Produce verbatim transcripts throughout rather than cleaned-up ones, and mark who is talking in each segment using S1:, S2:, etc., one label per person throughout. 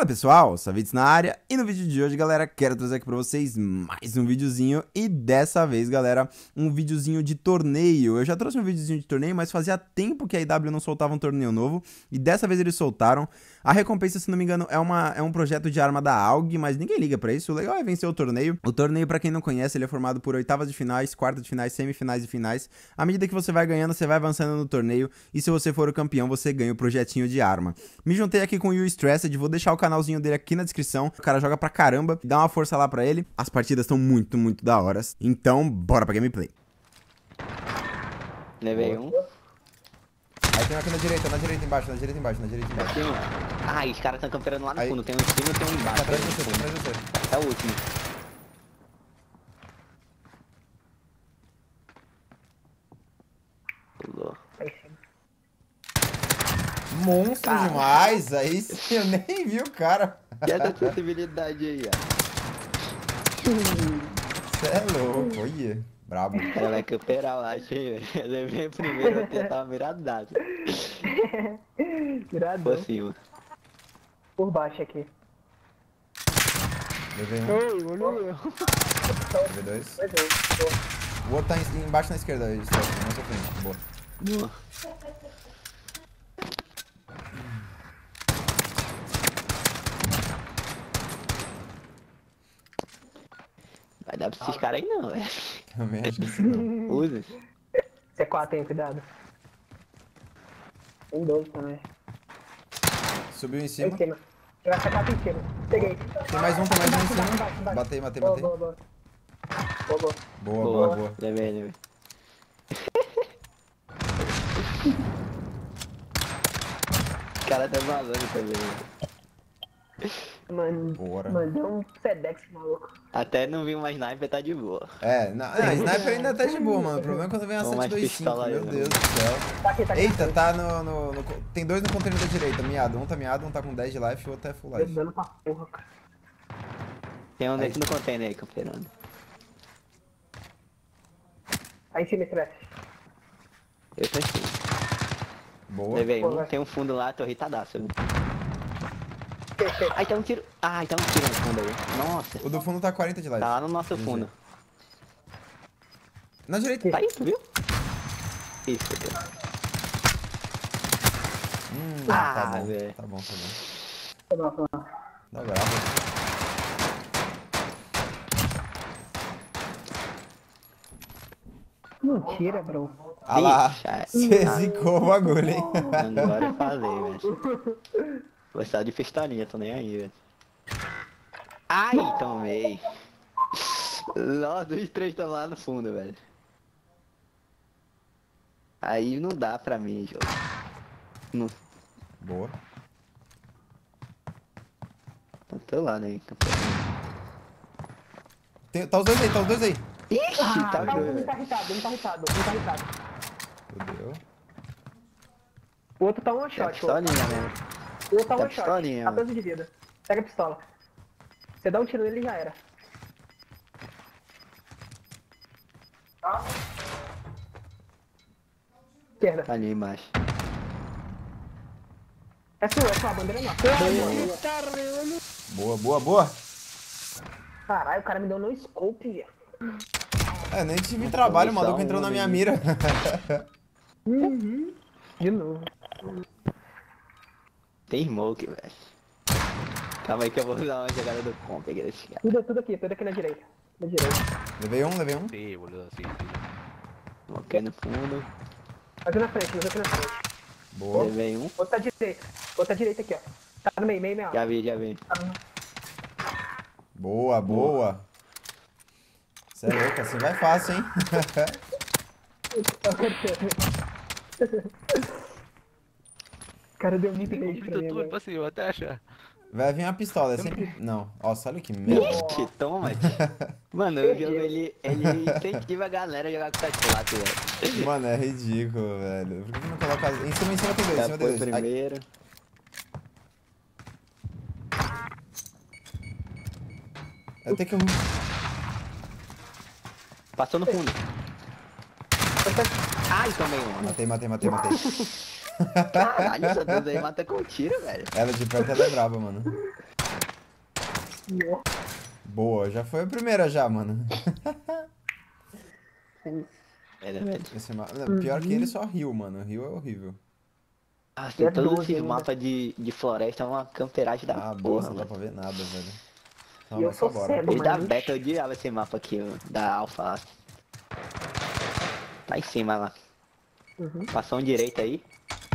S1: Fala pessoal, Savitz na área, e no vídeo de hoje, galera, quero trazer aqui pra vocês mais um videozinho, e dessa vez, galera, um videozinho de torneio. Eu já trouxe um videozinho de torneio, mas fazia tempo que a I W não soltava um torneio novo, e dessa vez eles soltaram. A recompensa, se não me engano, é, uma, é um projeto de arma da A U G, mas ninguém liga pra isso, o legal é vencer o torneio. O torneio, pra quem não conhece, ele é formado por oitavas de finais, quartas de finais, semifinais e finais. À medida que você vai ganhando, você vai avançando no torneio, e se você for o campeão, você ganha o projetinho de arma. Me juntei aqui com o You Stressed, vou deixar o canalzinho dele aqui na descrição. O cara joga pra caramba, dá uma força lá pra ele. As partidas estão muito, muito da hora. Então, bora pra gameplay.
S2: Levei um.
S1: Aí tem um aqui na direita, na direita embaixo, na direita embaixo, na direita embaixo.
S2: Aqui, mano. Ah, os caras estão camperando lá no
S1: Aí.
S2: fundo. Tem um em cima e tem um embaixo.
S1: Tá atrás de você, tá atrás de você.
S2: É o último. Pulou.
S1: Monstro
S2: Cara.
S1: demais, aí sim, eu nem vi o cara.
S2: E essa acessibilidade aí, ó.
S1: Cê é louco, olha. Brabo.
S2: O cara vai camperar, eu acho, hein, velho. Eu levei primeiro, eu tentava miradaço.
S3: Tiradão.
S2: Por cima.
S3: Por baixo aqui.
S1: Levei um,
S3: Ei, olha eu.
S1: levei dois.
S3: Pois é, boa.
S1: O outro tá em- embaixo na esquerda, aí, só, na sua frente. Boa.
S2: Boa. Vai dar pra esses caras aí não, velho.
S1: Também acho que sim. não.
S2: Usa.
S3: C quatro, hein, cuidado. Tem doze também.
S1: Subiu em
S3: Em
S1: cima.
S3: cima. Tem C quatro em cima. Peguei.
S1: Tem mais um, tem mais um em
S3: Embaixo,
S1: cima.
S3: embaixo, embaixo.
S1: Batei, matei,
S3: Boa,
S1: matei.
S3: boa, boa. Boa, boa.
S1: Boa, boa, boa.
S2: Levei, levei. O cara tá vazando também.
S3: Mano,
S1: Bora.
S3: mandei um Sedex, maluco.
S2: Até não vi uma sniper, tá de boa.
S1: É, não, a sniper ainda tá de boa, mano. O problema é quando vem a
S2: Vamos mais
S1: sete dois cinco,
S2: pistola aí,
S1: meu
S2: né?
S1: Deus do céu.
S3: Tá aqui, tá aqui.
S1: Eita, tá no, no, no- tem dois no container da direita, miado. Um tá miado, um tá com dez de life e o outro é full
S3: Tô
S1: life.
S3: dando pra porra, cara.
S2: Tem um desse no container aí, camperando.
S3: Aí em cima, estresse.
S2: Eu tô aqui.
S1: Boa.
S2: Levei
S3: Pô,
S2: um,
S3: vai.
S2: tem um fundo lá, tô irritadaço. viu?
S3: Fechei.
S2: Ai, tem um tiro. Ai, tem um tiro no fundo aí. Nossa,
S1: O do fundo tá quarenta de life.
S2: tá lá no nosso
S1: G G.
S2: fundo.
S1: Na direita.
S2: Tá aí, tu viu? Isso, viu?
S1: Hum,
S2: Ah,
S1: tá bom,
S2: velho.
S1: tá bom, tá bom.
S3: Tá bom, tá bom.
S1: Dá bravo.
S3: Mentira, bro.
S1: Ah lá,
S2: Ixi, ai.
S1: você zicou o bagulho, hein?
S2: Agora eu falei, velho. Gostava de pistolinha, tô nem aí, velho. Ai, tomei. Nossa, os três estão lá no fundo, velho. Aí não dá pra mim, jogo. Não,
S1: Boa.
S2: não tô lá, né?
S1: Tem- tá os dois aí, tá os dois aí.
S2: Ixi,
S3: Ah,
S2: tá
S3: tá,
S2: doido,
S3: um
S2: velho.
S3: tá irritado, um tá irritado, um tá irritado.
S1: Fudeu.
S3: O outro tá one
S2: É a
S3: shot, o outro.
S2: pistolinha mesmo.
S3: O outro tá
S2: É a
S3: one shot.
S2: pistolinha,
S3: quatorze de vida. Pega a pistola. Você dá um tiro nele e já era. Esquerda.
S2: Tá ali embaixo.
S3: É sua, é sua, a bandeira não.
S1: Boa, boa, boa.
S3: Caralho, o cara me deu no scope, velho.
S1: É, nem tive trabalho, o
S2: só
S1: maluco
S2: um
S1: entrou na minha
S2: homem.
S1: mira.
S3: Uhum. De novo.
S2: Tem smoke, velho. Calma aí que eu vou usar uma jogada do comp aqui desse cara.
S3: Tudo, tudo aqui, tudo aqui na direita. Na direita.
S1: Levei um, levei um.
S4: Sí, boludo, sí, sí.
S2: Smoke no fundo.
S3: Aqui na frente, mas aqui na frente.
S1: Boa.
S2: Levei um.
S3: Outra direita. Outra direita aqui, ó. Tá no meio, meio, meio.
S2: Já vi, já vi.
S3: Tá no-
S1: Boa, boa. Você é louco, assim vai fácil, hein?
S3: O cara deu muito
S4: Tem
S3: beijo pra
S4: conflito
S3: mim,
S4: tudo
S3: velho.
S4: pra cima, até achar.
S1: Vai vir uma pistola, é sempre... Não, nossa, olha que merda.
S2: Ixi, toma, tio. Mano, o jogo ele, ele incentiva a galera a jogar com essa classe, velho.
S1: Mano, é ridículo, velho. Por que não coloca... Em cima, em cima tem dois, em
S2: Já
S1: cima tem
S2: foi
S1: dois. Ai,
S2: primeiro.
S1: eu tenho que...
S2: Passou no fundo. Ai, tomei uma.
S1: Matei, matei, matei, matei.
S2: Caralho, essa dois aí mata com tiro, velho.
S1: Ela de perto ela é braba, mano. Boa, já foi a primeira já, mano.
S2: É, velho.
S1: Esse ma... Pior que ele só riu, mano. Rio é horrível.
S2: Ah, tem
S3: É
S2: todos
S3: doze
S2: esses
S3: ainda.
S2: mapas de, de floresta, é uma camperagem da
S1: Ah, boa,
S2: porra,
S1: não dá
S2: mano.
S1: pra ver nada, velho. Não,
S3: E eu
S1: mas só
S3: sou
S1: bora.
S3: cego.
S2: Desde a
S3: mano.
S2: beta eu odiava esse mapa aqui, ó, da Alpha. Tá em cima lá.
S3: Uhum.
S2: Passou um direito aí.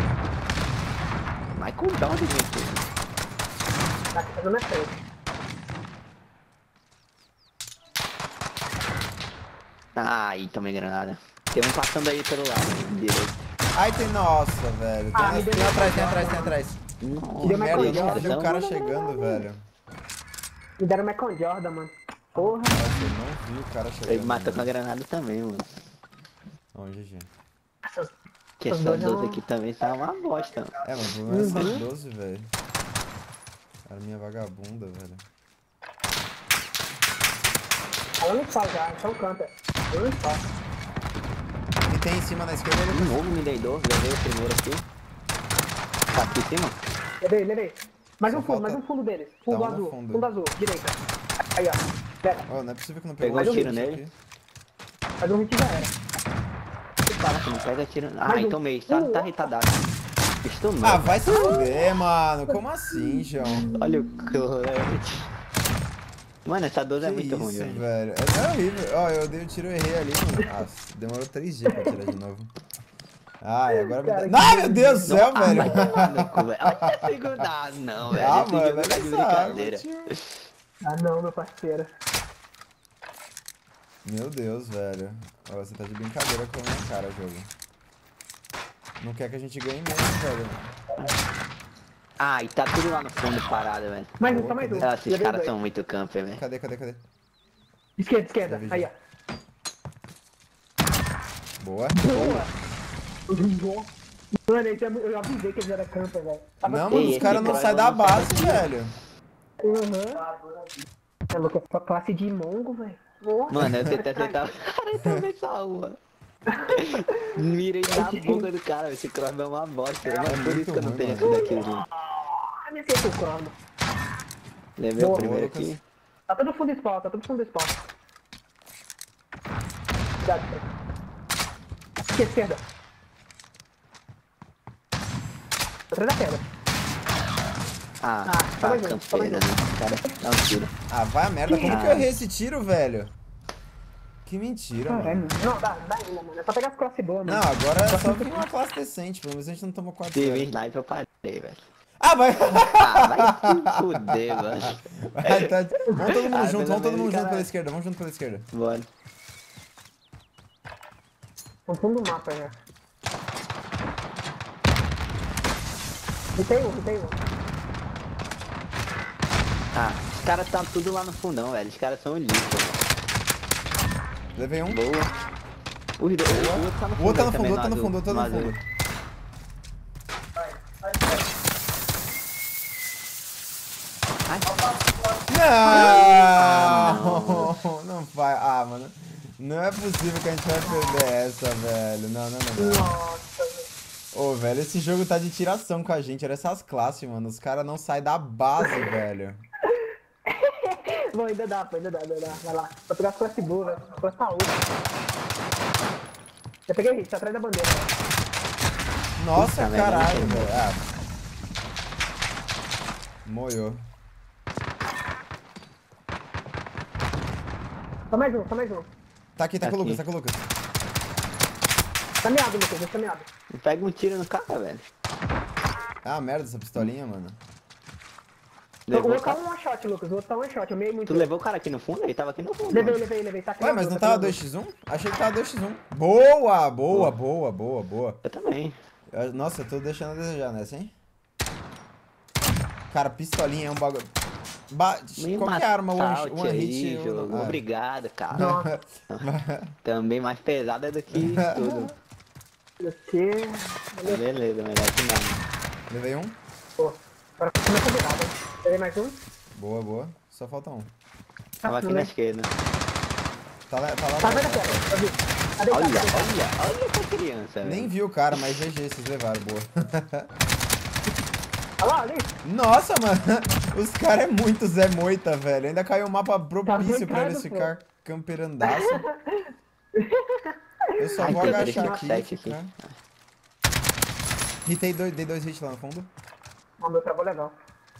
S2: Michael Jordan, gente.
S3: Tá aqui fazendo a frente.
S2: Ai, tomei granada. Tem um passando aí pelo lado, direito.
S1: Ai, tem... Nossa, velho. Tem,
S3: Ah, me deu
S1: tem
S3: uma
S1: atrás, tem
S3: coisa.
S1: atrás, tem atrás.
S2: Nossa,
S1: Que
S3: deu uma
S1: merda, eu
S3: coisa,
S1: não vi o
S2: então.
S1: cara chegando, velho.
S3: Me deram Michael Jordan, mano. Porra.
S1: Nossa, eu não vi o cara chegando.
S2: Ele matou com a
S1: velho.
S2: granada também, mano.
S1: Ó, G G.
S3: Essas...
S2: Que
S3: Os
S2: essa
S3: dois é
S2: doze
S3: um-
S2: aqui também tá uma bosta.
S1: É, mas o problema é
S3: Uhum.
S1: cento e doze, velho. Cara, minha vagabunda, velho.
S3: Ela não fala já, então canta. Eu não falo.
S1: E tem em cima na esquerda,
S2: De
S1: Lucas.
S2: novo me dei dor, levei o primeiro aqui. Tá aqui em cima?
S3: Levei, levei. Mais
S1: Só
S3: um fundo,
S1: falta-
S3: mais um fundo deles. Fundo
S1: Tá um no
S3: azul,
S1: fundo.
S3: fundo azul, direita. Aí, ó. Pera,
S1: Ó, não é possível que não
S2: Pegou
S1: pegou
S2: um tiro
S1: isso
S2: nele?
S1: aqui.
S3: mais um hit já era.
S2: Caraca, não pega tiro.
S3: Mais
S2: Ai,
S3: um.
S2: tomei, tá, tá retardado. Stunou.
S1: Ah, vai se fuder, mano. Como assim, João?
S2: Olha o corante. Mano, essa doze é
S1: Que
S2: muito
S1: isso,
S2: ruim, velho.
S1: velho. É, é horrível. Ó, eu dei o tiro, eu errei ali, mano. Ah, demorou três dias pra tirar de novo. Ai, agora me
S3: Cara,
S1: dá...
S3: que
S1: Ai, meu Deus do céu,
S2: Ah,
S1: velho.
S2: vai tomar no cu, velho. Olha a segunda. Não, velho.
S1: Ah,
S2: Esse
S1: mano,
S2: jogo tá de
S1: olha essa arma,
S2: brincadeira.
S1: tio.
S3: Ah não, meu parceiro.
S1: Meu Deus, velho. Ó, você tá de brincadeira com a minha cara, jogo. Não quer que a gente ganhe mesmo, velho.
S2: Ai, tá tudo lá no fundo parado, velho.
S3: Mais um,
S1: Boa,
S3: só mais um.
S1: cadê?
S2: Ah, esses
S3: Levei
S2: caras
S3: dois.
S2: são muito camper, velho.
S1: Cadê, cadê, cadê?
S3: Esquerda, esquerda.
S1: Levei
S3: Aí,
S1: já.
S3: ó.
S1: Boa.
S3: Boa. Mano, esse é mu- eu já avisei que eles eram camper, velho. Tava
S1: Não,
S3: assim.
S1: mano,
S2: Ei,
S1: os caras
S2: esse
S1: não
S2: cara
S1: saem da
S2: não sai
S1: base,
S2: daqui.
S1: velho.
S3: Uhum. É louco, essa classe de mongo, velho. Nossa.
S2: Mano, eu tentei acertar o cara e tomei só uma. Mirei na boca do cara, esse cross é uma bosta. Mas por
S1: muito
S2: isso que eu não
S1: ruim,
S2: tenho
S1: mano.
S2: esse daquilo.
S3: Ah, me acertou o crono.
S2: Levei o
S3: Boa,
S2: primeiro
S1: Lucas.
S2: aqui.
S3: Tá todo fundo de spawn, tá todo fundo de spawn. Cuidado, cara. Aqui, esquerda. Atrás da pedra.
S2: Ah,
S3: Ah,
S2: tá
S3: toma junto, toma
S2: campeira, né? O cara dá um tiro.
S1: Ah, vai a merda. Como
S2: Ah.
S1: que eu errei esse tiro, velho? Que mentira,
S3: Caralho,
S1: mano.
S3: não, dá, dá ainda, mano. É só pegar as cross boas, mano.
S1: Não, agora é só vir uma classe decente. Pelo menos a gente não tomou quatro.
S2: Teve
S1: zero.
S2: sniper, eu parei, velho.
S1: Ah, vai!
S2: Ah, vai se fuder, mano.
S1: Vai, tá- Vamos todo mundo
S2: Ah,
S1: junto,
S2: pelo
S1: vamos todo
S2: menos,
S1: mundo junto
S2: caralho.
S1: pela esquerda, vamos junto pela esquerda.
S2: Bora.
S3: No fundo do mapa já. E tem um, e tem um.
S2: Ah, os caras tá tudo lá no fundão, velho. Os caras são lixo, velho.
S1: Levei um.
S2: Boa. Os dois, o outro tá no
S1: O
S2: fundo.
S1: outro tá no
S2: aí
S1: fundo, o
S2: também,
S1: outro tá no
S2: azul,
S1: fundo, o outro tá no
S2: azul.
S1: fundo.
S2: Ai,
S1: Não! Não vai. Ah, mano. Não é possível que a gente vai perder essa, velho. Não, não, não, não.
S3: Nossa, velho.
S1: Ô, velho, esse jogo tá de tiração com a gente. Olha essas classes, mano. Os caras não saem da base, velho.
S3: Bom, ainda dá, pô, ainda dá, ainda dá. Vai lá. Vou pegar as classe boas, velho. Classe tá outra. Já peguei hit, tá atrás da bandeira. velho.
S1: Nossa,
S2: Puta merda,
S1: caralho,
S2: não tem
S1: velho. Ah. Moiou.
S3: Só mais um, só mais um.
S1: Tá aqui, tá com o
S2: Aqui.
S1: Lucas, tá com o Lucas.
S3: Tá meado, Lucas, tá meado.
S2: pega um tiro no cara, velho.
S1: Ah, merda, essa pistolinha, mano.
S3: O
S2: Levou o
S3: outro tá
S2: cara.
S3: um one shot, Lucas. O outro tá um one shot. Eu meio muito.
S2: Tu levou o cara aqui no fundo? Ele tava aqui no fundo.
S3: Levei,
S2: mano.
S3: levei, levei. Tá aqui
S1: Ué,
S3: na
S1: mas
S3: azul,
S1: não
S3: tá aqui
S1: tava
S3: na
S1: dois x um? Achei que tava dois x um. Boa, boa, boa, boa, boa.
S2: Eu também.
S1: Eu- Nossa, eu tô deixando a desejar nessa, hein? Cara, pistolinha é um bagulho... Ba...
S2: Me
S1: Qualquer arma, one,
S2: matar,
S1: one hit...
S2: aí,
S1: eu-
S2: jogo.
S1: ah.
S2: Obrigado, cara.
S3: Nossa.
S2: Também mais pesada do que tudo.
S3: Você.
S2: Beleza, melhor que nada.
S1: Levei um.
S3: Pô, agora começa a virar, né? Peguei mais um.
S1: Boa, boa. Só falta um.
S2: Tava aqui
S3: tudo
S2: na
S3: bem.
S2: esquerda.
S1: Tá lá, tá lá.
S3: Tá
S1: atrás.
S3: atrás da pedra, eu vi. Tá deitado,
S2: Olha,
S3: tá deitado.
S2: olha, olha essa criança,
S1: Nem
S2: velho.
S1: vi o cara, mas G G, vocês levaram, boa.
S3: Olha lá, ali.
S1: Nossa, mano. Os caras é muito Zé Moita, velho. Ainda caiu um mapa propício pra
S3: brincando,
S1: eles
S3: pô.
S1: ficar camperandaço. Eu só
S2: Ai,
S1: vou
S2: tem
S1: agachar
S2: três,
S1: aqui e
S2: sete
S1: ficar. Hitei dois, dei dois hits lá no fundo.
S3: O meu travou legal.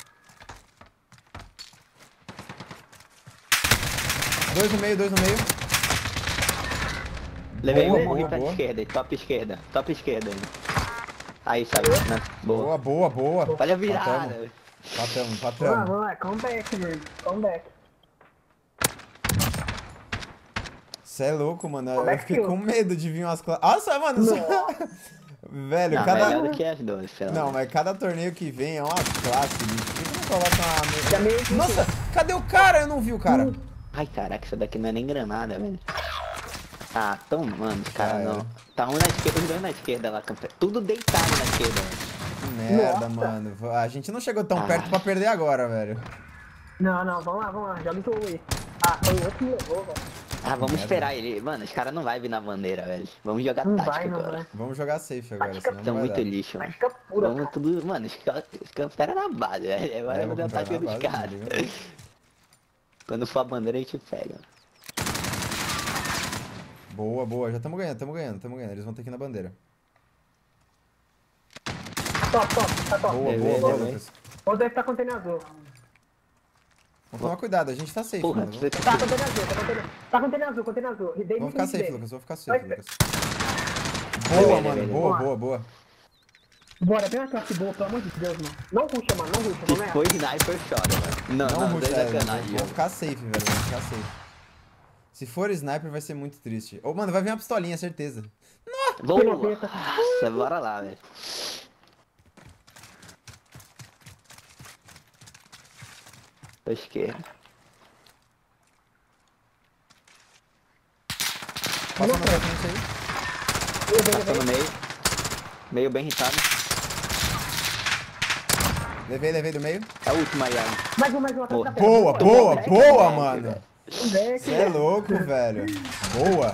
S1: Dois no meio, dois no meio.
S2: Levei
S1: Boa,
S2: um morri
S1: boa,
S2: pra
S1: boa.
S2: esquerda, top esquerda, top esquerda. Aí saiu, né? Boa.
S1: Boa, boa, boa.
S2: Olha a virada.
S1: Patamos,
S3: Vamos lá,
S1: patamos.
S3: vamos lá. Comeback, velho. Comeback.
S1: Você é louco, mano.
S3: Como é
S1: Eu
S3: que
S1: fiquei
S3: eu-
S1: com medo de vir umas classes. Nossa, mano. Só... Velho,
S2: Não,
S1: cada.
S2: melhor do que as duas, pelo
S1: Não,
S2: menos.
S1: mas cada torneio que vem é uma classe, bicho. Por que não coloca uma.
S3: Já meio que-
S1: Nossa, cadê o cara? Eu não vi o cara.
S2: Ai, caraca, isso daqui não é nem granada, velho. Ah, tão, mano, os caras
S1: Já
S2: não.
S1: era.
S2: Tá um na esquerda, os dois na esquerda lá, campe- tudo deitado na esquerda, velho.
S1: Que merda,
S3: Nossa.
S1: mano. A gente não chegou tão
S2: Ah.
S1: perto pra perder agora, velho.
S3: Não, não, vamos lá, vamos lá. Joga em tu aí. Ah, foi o outro que me levou, velho.
S2: Ah, vamos
S1: Merda.
S2: esperar ele. Mano, os caras não vão vir na bandeira, velho. Vamos jogar
S3: Não
S2: tática
S3: vai, não
S2: agora.
S3: vai.
S1: Vamos jogar safe agora,
S3: Tática
S1: senão
S2: Tão
S1: não vai
S2: muito
S1: dar.
S2: lixo, mano.
S3: Tática pura,
S2: Vamos
S3: cara.
S2: tudo. Mano, os caras os caras esperam na base, velho. Agora
S1: É,
S2: é,
S1: vou
S2: fazer a
S1: comprar
S2: tática
S1: na
S2: dos
S1: base,
S2: caras.
S1: não liga.
S2: Quando for a bandeira, a gente pega.
S1: Boa, boa. Já estamos ganhando, estamos ganhando, estamos ganhando. Eles vão ter que ir na bandeira.
S3: Top, top, tá top.
S1: Boa,
S2: Beleza,
S1: boa, boa,
S2: beleza.
S1: Lucas.
S3: O outro deve estar contendo azul.
S1: Vamos tomar cuidado, a gente tá safe,
S2: Porra,
S1: mano.
S2: você
S1: Vamos-
S3: Tá contendo azul, tá contendo Tá contendo azul, contendo azul. Dei
S1: Vamos
S3: muito
S1: ficar
S3: hit
S1: safe,
S3: dele.
S1: Lucas. Vamos ficar safe,
S3: Vai,
S1: Lucas.
S2: Beleza,
S1: Boa, mano.
S2: beleza.
S1: Boa,
S3: Vamos lá.
S1: boa, boa.
S3: Bora, vem uma classe boa, pelo amor de Deus, mano. Não ruxa, mano, não ruxa,
S2: Se
S3: vamos
S2: for
S3: errar.
S2: sniper, chora, mano. Não,
S1: Não,
S2: não,
S1: ruxa,
S2: dois
S1: é,
S2: sacanagem.
S1: vamos
S2: mano.
S1: ficar safe, velho. Vamos ficar safe. Se for sniper, vai ser muito triste. Ô, mano, vai vir uma pistolinha, certeza.
S2: Boa!
S3: Pena, pena.
S2: Nossa, bora lá, velho. Tô esquerda.
S1: Passa na tua frente aí.
S3: Eu venho,
S2: Passou no
S3: venho.
S2: meio. Meio bem irritado.
S1: Levei, levei do meio.
S2: É a última aí, Alan.
S3: Mais um, mais um, atrás
S2: Boa.
S3: da pedra.
S1: Boa,
S2: Muito
S1: boa,
S2: bom,
S1: boa,
S2: né?
S1: mano.
S3: Moleque.
S1: Você é louco, velho. Boa.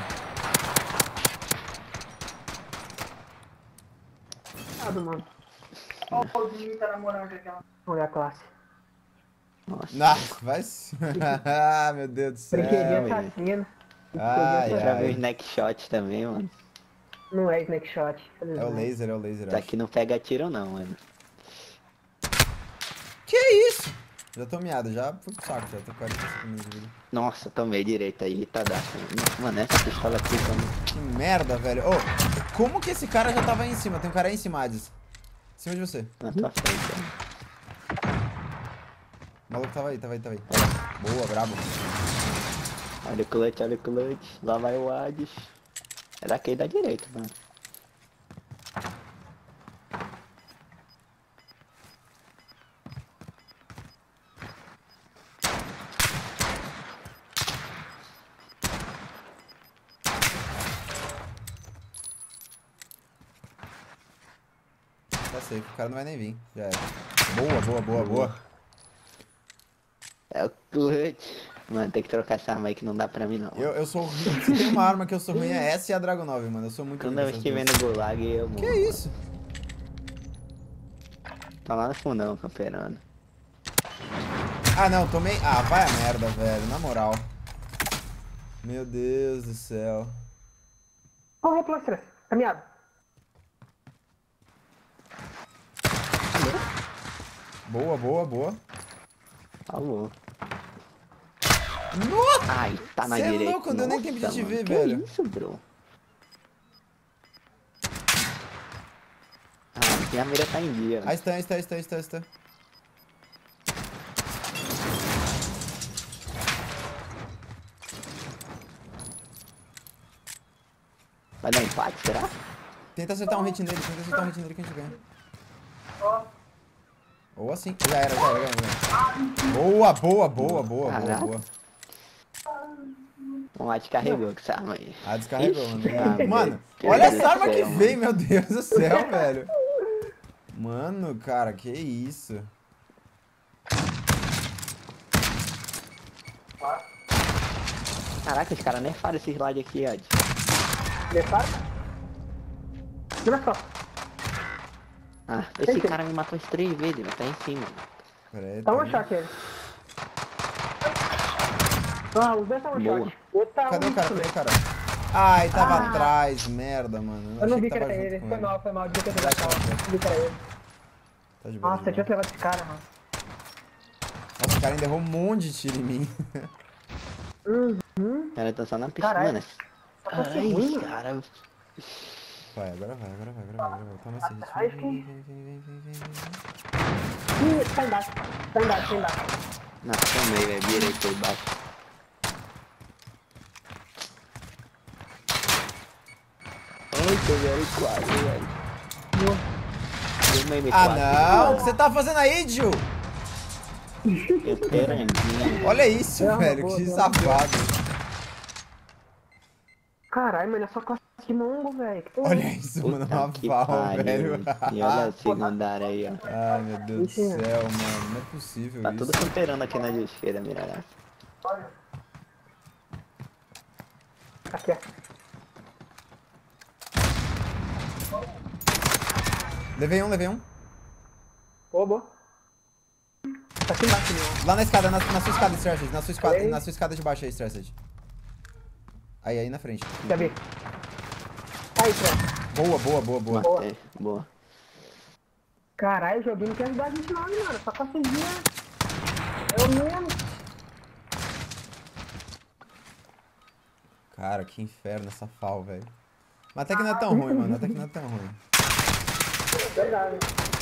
S3: Cuidado, mano. Olha o Paulinho tá namorando aquela. Olha a classe.
S2: Nossa.
S1: Nossa, vai. se- Ah, meu Deus do céu.
S3: Brinquedinho
S2: velho.
S3: assassino.
S1: Ai,
S3: Brinquedinho
S2: Já vi um
S1: ai.
S2: snack shot também, mano.
S3: Não é snake shot.
S1: É o laser, é o laser.
S2: Isso
S1: acho.
S2: aqui não pega tiro não, mano.
S1: Que isso? Já tô miado, já fui pro saco, já tô quarenta e cinco minutos de vida.
S2: Nossa, tomei direito aí, tá dado. Mano, essa pistola aqui como...
S1: Que merda, velho. Ô, como que esse cara já tava aí em cima? Tem um cara aí em cima, Hades. Em cima de você.
S2: na tua frente, né?
S1: O maluco tava aí, tava aí, tava aí. Boa, brabo.
S2: Olha o clutch, olha o clutch. Lá vai o Hades. É daqui da direita, mano.
S1: Tá safe, o cara não vai nem vir. Já era. Boa, boa, boa, boa.
S2: É o clutch. Mano, tem que trocar essa arma aí que não dá pra mim não.
S1: Eu, eu sou ruim. Se tem uma arma que eu sou ruim é essa e a Dragon nove, mano. Eu sou muito ruim
S2: Quando eu
S1: nessas
S2: estiver
S1: duas.
S2: no Gulag, eu morro.
S1: Que isso?
S2: Tá lá no fundão, camperando.
S1: Ah, não, tomei... Ah, vai a merda, velho. Na moral. Meu Deus do céu.
S3: Corre, Plastras. Caminhado.
S1: Boa, boa, boa.
S2: Alô.
S1: Nossa!
S2: Ai, tá na
S1: Cê é
S2: direita.
S1: louco, não deu nem tempo de
S2: Nossa,
S1: te
S2: mano,
S1: ver,
S2: que
S1: velho.
S2: isso, bro? Ah, minha mira tá em dia.
S1: Ah, está, está, está, está, está.
S2: Vai dar empate, será?
S1: Tenta acertar um hit nele, tenta acertar um hit nele que a gente ganha. Ou assim. Já era, já era, já era. Boa, boa, boa, boa, boa,
S2: Caraca.
S1: boa.
S2: Vamos lá, descarregou com essa arma aí.
S1: Ah, descarregou,
S2: Ixi,
S1: mano.
S2: ah,
S1: Mano,
S2: meu
S1: olha
S2: Deus
S1: essa arma
S2: do
S1: que
S2: céu, mano.
S1: vem, meu Deus do céu, velho. Mano, cara, que isso.
S2: Caraca, os caras nerfaram esse slide aqui, Ed.
S3: Prepara. Olha só.
S2: Ah, esse cara me matou as três vezes, ele tá em cima.
S1: Pera aí,
S3: Tá
S1: tá
S3: um shot ele. Ah, os dois tá um
S2: Boa.
S3: shot. O outro tá
S1: Cadê
S3: um
S1: o cara? Cadê
S3: também.
S1: o cara? Ai, tava
S3: Ah.
S1: atrás, merda, mano.
S3: Eu não
S1: achei
S3: vi que
S1: tava
S3: era
S1: junto
S3: ele.
S1: com
S3: Foi mal, foi mal. Devia ter
S1: Vai,
S3: pegado.
S1: vai, vai.
S3: Não vi que era ele.
S1: Tá de boa,
S3: Nossa,
S1: tá
S3: eu
S1: de
S3: tinha
S1: boa.
S3: que levar esse cara, mano.
S1: Nossa, o cara ainda errou um monte de tiro em mim.
S3: Uhum.
S2: O cara tá só na piscina,
S3: Caralho.
S2: né?
S3: Só pra ser
S2: Ai,
S3: ruim, mano.
S2: cara.
S1: Vai, agora vai, agora vai, agora vai, agora vai. Toma esse hit.
S3: Atrás,
S1: Vem,
S3: quem?
S1: vem, vem, vem, vem, vem, vem.
S3: Ih, tá embaixo. Tá embaixo, tá embaixo.
S2: Não, tomei, velho. Virei por baixo. Ai, tô velho, quase, velho. Tomei,
S1: Ah,
S2: quase.
S1: não! O que você tá fazendo aí, Gil?
S2: Eu peranguinho.
S1: Olha isso,
S3: É uma
S1: velho,
S3: boa,
S1: que
S3: é uma
S1: safado.
S3: Caralho, mano, é só classe de mongo, velho. Que porra.
S1: Olha isso, mano,
S2: Puta
S1: uma
S2: que
S1: val,
S2: pariu.
S1: velho.
S2: E olha a secundária aí, ó.
S1: Ai, meu Deus do
S3: Mentira.
S1: céu, mano, não é possível
S2: Tá
S1: isso.
S2: tudo camperando aqui na esquerda, mirará.
S3: Aqui, ó.
S1: Levei um, levei um.
S3: Boa, boa. Tá aqui embaixo, meu.
S1: Lá na escada, na, na sua escada, Stressed. Na sua escada,
S3: Ei.
S1: na sua escada de baixo aí, Stressed. Aí, aí na frente.
S3: Quer ver? Aí, Fred.
S1: Boa, boa, boa, boa.
S3: Boa.
S2: Matei, boa.
S3: Caralho, o joguinho não quer ajudar a gente não, hein, mano. Só conseguia. Eu mesmo.
S1: Cara, que inferno essa fal, velho. Mas até que não é tão ruim, mano. Até que não é tão ruim.
S3: Verdade.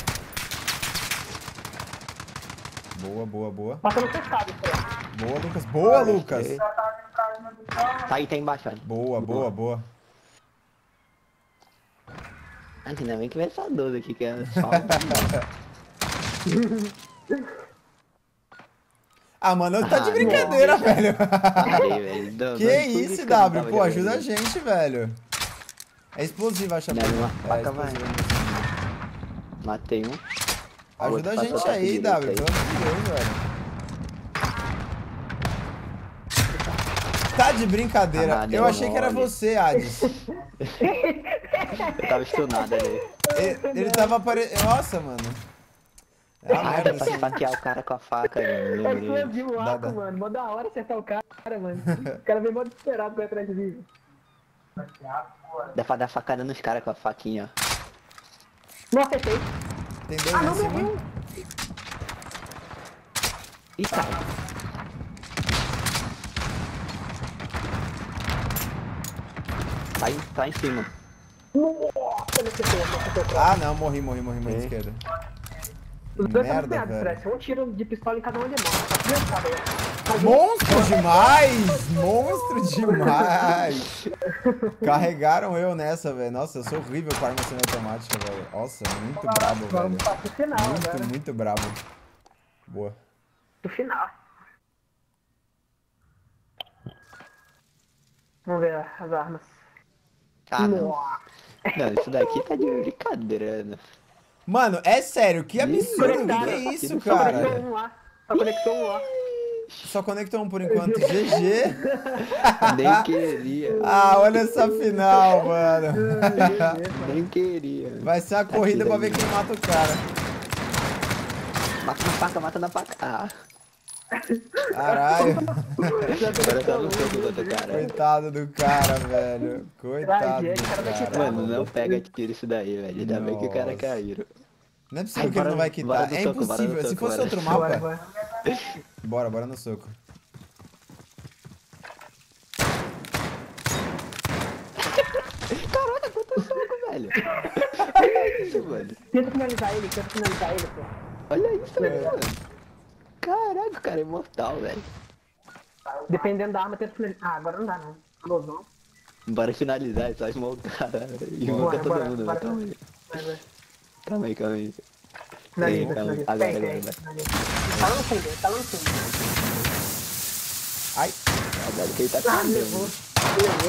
S1: Boa, boa, boa.
S3: Passando fechado, Fred.
S1: Boa, Lucas. Boa, Lucas.
S2: Ok. Tá aí, tá embaixo, olha.
S1: Boa, boa, boa.
S2: Ah, ainda bem que vai essa doze aqui, que é só...
S1: Ah, mano, tá de
S2: Ah,
S1: brincadeira,
S2: não.
S1: velho.
S2: Parei, velho. Não,
S1: Que
S2: não,
S1: isso,
S2: que eu não
S1: W?
S2: tava
S1: Pô, ajuda a
S2: jogando.
S1: gente, velho. É explosivo a chapéu.
S2: Dá uma
S1: É
S2: faca, vai.
S1: explosivo.
S2: Matei um.
S1: Ajuda a
S2: Outro
S1: gente
S2: passou
S1: aí,
S2: direito
S1: W.
S2: aí.
S1: Pelo amor de Deus, velho. Tá de brincadeira.
S2: Ah,
S1: Eu
S2: deu
S1: achei que era
S2: mole.
S1: você, Hades.
S2: Eu tava stunado ali.
S1: Ele, ele tava aparecendo. Nossa, mano. É uma
S2: Ah,
S1: merda
S2: dá pra
S1: assim.
S2: esfaquear o cara com a faca,
S3: É
S2: lembrei.
S3: explosivo o
S1: Dá,
S3: arco,
S1: dá.
S3: mano. Mó da hora acertar o cara, mano. O cara vem mó desesperado pra ir atrás de mim.
S2: Dá pra dar facada nos caras com a faquinha, ó.
S3: Não acertei.
S1: Tem dois
S3: Ah,
S1: lá
S3: não
S1: em cima.
S3: morreu.
S2: Ih, cara. Tá em, tá em cima.
S3: Nossa, ele acertou, ele acertou.
S1: Ah, não, morri, morri, morri, morri de
S2: É.
S1: esquerda.
S3: Os dois estão
S1: Merda,
S3: empenhados,
S1: velho.
S3: Fred. Um tiro de pistola em cada um de mão. Tá criançada aí. Mas um-
S1: Monstro demais! Monstro demais! Carregaram eu nessa, velho. Nossa, eu sou horrível com arma semiautomática, velho. Nossa, muito brabo, velho.
S3: Vamos para o final agora.
S1: Muito, muito brabo. Boa.
S3: Do final. Vamos ver as armas.
S2: Ah, não.
S3: Nossa.
S2: Não, isso daqui tá de brincadeira, né?
S1: Mano, é sério, que absurdo.
S3: Conectado.
S1: Que é isso,
S2: Só
S3: Só conectou
S1: cara?
S3: um lá. Só conectou um lá.
S1: Só conectou um por enquanto. G G.
S2: Nem queria.
S1: Ah, olha essa final, mano.
S2: Nem queria.
S1: Vai ser uma corrida pra
S2: Atira
S1: ver
S2: aí.
S1: quem mata o cara.
S2: Mata na faca, mata na faca. Ah,
S1: Caralho.
S2: agora tá no soco do outro cara.
S1: Coitado do cara, velho. Coitado
S3: Tragédia,
S1: do
S3: o cara vai
S1: cara.
S3: quitar.
S2: Mano, não pega tiro isso daí, velho. Ainda bem que o cara
S1: Nossa.
S2: caiu.
S1: Não é possível
S2: Ai,
S1: que ele
S2: bora-
S1: não vai
S2: bora
S1: quitar.
S2: no
S1: É
S2: soco, bora no
S1: impossível. Se
S2: soco,
S1: fosse
S2: bora.
S1: outro
S3: Bora,
S1: mapa.
S3: bora.
S1: Bora, bora no soco.
S2: Caraca, quanto soco, velho. Olha isso, mano.
S3: Tenta finalizar ele, tenta finalizar ele, pô.
S2: Olha isso, mano. Caraca, o cara é imortal, velho.
S3: Dependendo da arma, tenta finalizar. Ah, agora não dá, não. Explosão.
S2: Bora finalizar, é só esmocar. Esmoca
S3: Bora,
S2: todo
S3: bora,
S2: mundo,
S3: bora.
S2: velho. Calma aí.
S3: Vai, vai.
S2: Calma aí, calma aí.
S3: Finaliza,
S2: Ei, calma aí.
S3: finaliza.
S2: Agora,
S3: Tem,
S2: agora,
S3: tem,
S2: vai.
S3: finaliza. Tá lá no fundo, tá lá no fundo.
S1: Ai,
S2: Agora que ele tá
S3: Ah, levou.
S2: perdendo.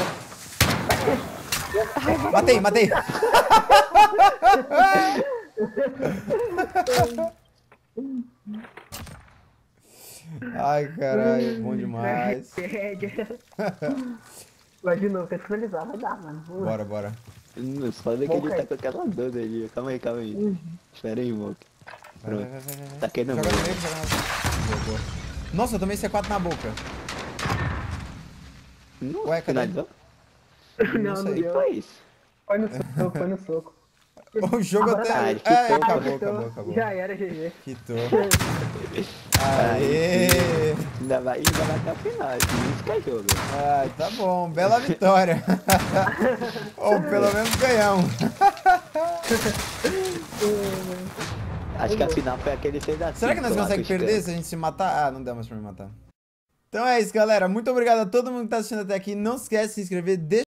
S3: Levou.
S1: matei, matei. Ai, caralho, bom demais.
S3: Tragédia. Vai de novo, tenta finalizar, vai dar, mano. Vamos lá.
S1: Bora, bora.
S2: Não, só ver que ele tá com aquela dor ali. Calma aí, calma aí.
S3: Uhum.
S2: Espera aí, Moco.
S1: Vai, vai,
S2: Pronto.
S1: vai, vai, vai.
S2: Tá aqui no
S1: Joga no
S2: meio.
S1: meio, joga na boa, boa. Nossa, eu tomei C quatro na boca.
S2: Nossa,
S1: Ué, cadê?
S2: finalizou?
S3: Não, não
S2: E
S3: deu.
S2: foi isso.
S3: Foi no soco, foi no soco.
S1: O jogo
S3: Agora
S1: até...
S3: tá.
S2: Ah,
S1: É,
S2: quitou,
S1: acabou,
S3: Então,
S1: acabou, acabou.
S3: Já era, G G.
S1: Quitou. Aê!
S2: Ainda vai, ainda vai até o final. Isso que é jogo.
S1: Ai, tá bom, bela vitória. Ou pelo menos ganhamos.
S2: Acho que a final foi aquele seis a cinco.
S1: Será que nós
S2: lá
S1: conseguimos
S2: com os
S1: perder se a gente se matar? Ah, não dá mais pra me matar. Então é isso, galera. Muito obrigado a todo mundo que tá assistindo até aqui. Não esquece de se inscrever, deixa